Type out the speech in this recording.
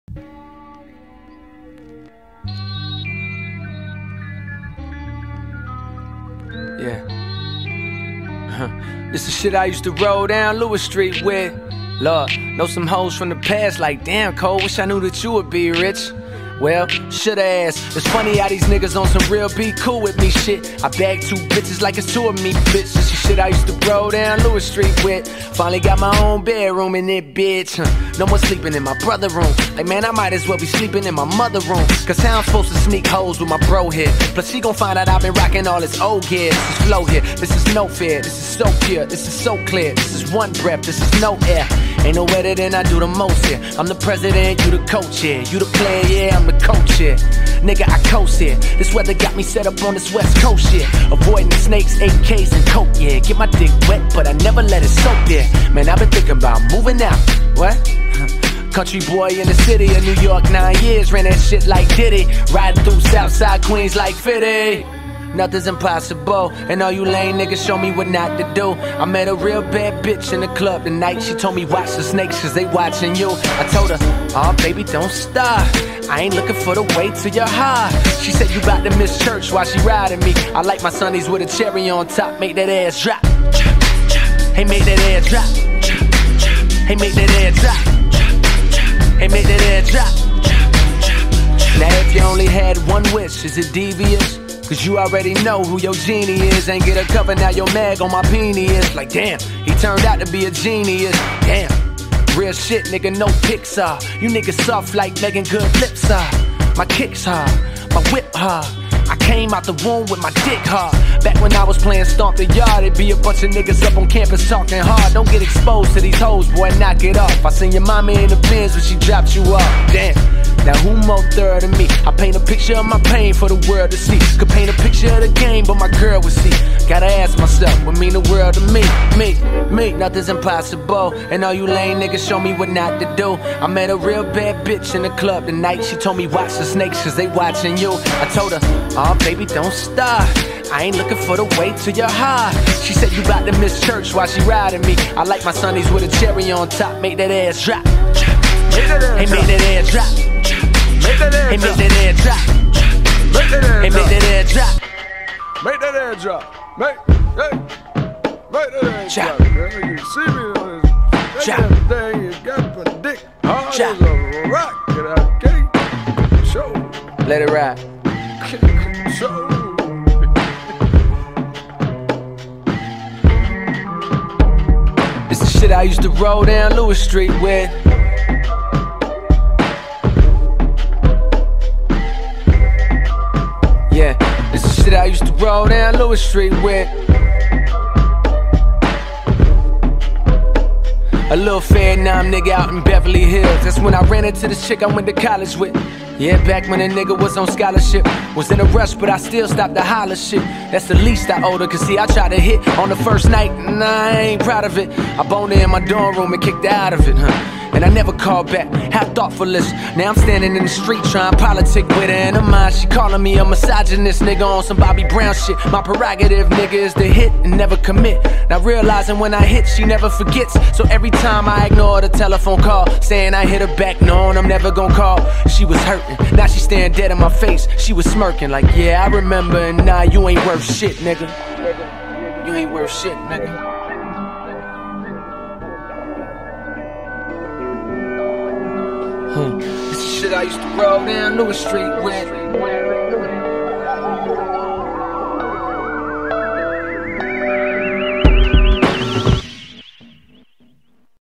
Yeah. This is shit I used to roll down Lewis Street with. Lord, know some hoes from the past like, damn, Cole, wish I knew that you would be rich. Well, shoulda asked. It's funny how these niggas on some real be cool with me shit. I bag two bitches like it's two of me, bitch. This is shit I used to roll down Lewis Street with. Finally got my own bedroom in it, bitch. No more sleeping in my brother room. Like, man, I might as well be sleeping in my mother room. Cause how I'm supposed to sneak hoes with my bro here? Plus she gon' find out I've been rocking all this old gear. This is flow here, this is no fear. This is so pure, this is so clear. This is one breath, this is no air. Ain't no better than I do the most here. I'm the president, you the coach here. You the player, yeah, I'm the coach here. Nigga, I coast here. This weather got me set up on this west coast here. Avoiding the snakes, AKs, and coke, yeah. Get my dick wet, but I never let it soak there. Man, I've been thinking about moving out. What? Country boy in the city of New York, 9 years. Ran that shit like Diddy. Riding through Southside Queens like 50. Nothing's impossible, and all you lame niggas show me what not to do. I met a real bad bitch in the club tonight. She told me watch the snakes cause they watching you. I told her, oh baby don't stop, I ain't looking for the way to your heart. She said you bout to miss church while she riding me. I like my sunnies with a cherry on top. Make that ass drop. Hey, make that ass drop. Hey, make that ass drop. Hey, make that ass drop. Now if you only had one wish, is it devious? Cause you already know who your genie is. Ain't get a cover, now your mag on my peenie is. Like damn, he turned out to be a genius. Damn, real shit nigga, no Pixar. You niggas soft like Megan Good lips are. My kicks hard, my whip hard. I came out the womb with my dick hard. Back when I was playing Stomp the Yard, it'd be a bunch of niggas up on campus talking hard. Don't get exposed to these hoes, boy, knock it off. I seen your mama in the Benz when she dropped you off. Damn, now who more thorough than me? I paint a picture of my pain for the world to see. Could paint a picture of the game, but my girl would see. Gotta ask myself, what mean the world to me? Me, nothing's impossible. And all you lame niggas show me what not to do. I met a real bad bitch in the club tonight. She told me watch the snakes cause they watching you. I told her, oh baby don't stop, I ain't looking for the way to your heart. She said you bout to miss church while she riding me. I like my sunnies with a cherry on top. Make that ass drop. Hey, make that ass drop. Hey, make that ass drop. Hey, make that ass drop. Make that ass drop. Make that ass drop. You see me on this thing, you got my dick hard as a rock, and I can't show. Let it ride. Show. This is shit I used to roll down Lewis Street with. Yeah, this is shit I used to roll down Lewis Street with. A little Vietnam nigga out in Beverly Hills. That's when I ran into this chick I went to college with. Yeah, back when a nigga was on scholarship. Was in a rush, but I still stopped to holler shit. That's the least I owed her, cause see, I tried to hit on the first night, and I ain't proud of it. I boned her in my dorm room and kicked her out of it, And I never called back, how thoughtful is. Now I'm standing in the street trying politic with her in her mind. She calling me a misogynist nigga on some Bobby Brown shit. My prerogative, nigga, is to hit and never commit. Now realizing when I hit, she never forgets. So every time I ignore the telephone call, saying I hit her back, knowing I'm never gonna call. She was hurting, now she staring dead in my face. She was smirking like, yeah, I remember, and nah, you ain't worth shit, nigga. You ain't worth shit, nigga. This is shit I used to roll down Lewis Street with.